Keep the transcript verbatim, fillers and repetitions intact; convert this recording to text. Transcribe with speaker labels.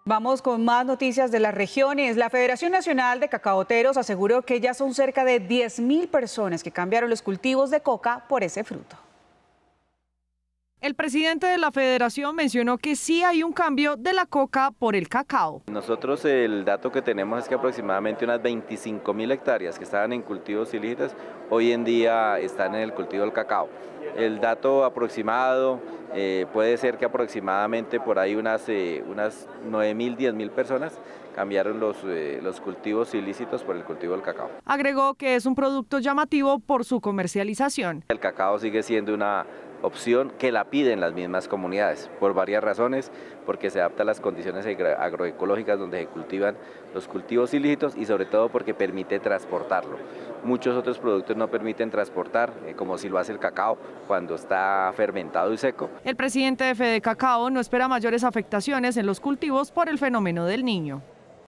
Speaker 1: Vamos con más noticias de las regiones. La Federación Nacional de Cacaoteros aseguró que ya son cerca de diez mil personas que cambiaron los cultivos de coca por ese fruto.
Speaker 2: El presidente de la federación mencionó que sí hay un cambio de la coca por el cacao.
Speaker 3: Nosotros el dato que tenemos es que aproximadamente unas veinticinco mil hectáreas que estaban en cultivos ilícitos hoy en día están en el cultivo del cacao. El dato aproximado eh, puede ser que aproximadamente por ahí unas, eh, unas nueve mil, diez mil personas cambiaron los, eh, los cultivos ilícitos por el cultivo del cacao.
Speaker 2: Agregó que es un producto llamativo por su comercialización.
Speaker 3: El cacao sigue siendo una opción que la piden las mismas comunidades por varias razones, porque se adapta a las condiciones agroecológicas donde se cultivan los cultivos ilícitos y sobre todo porque permite transportarlo. Muchos otros productos no permiten transportar, eh, como si lo hace el cacao cuando está fermentado y seco.
Speaker 2: El presidente de Fede Cacao no espera mayores afectaciones en los cultivos por el fenómeno del Niño.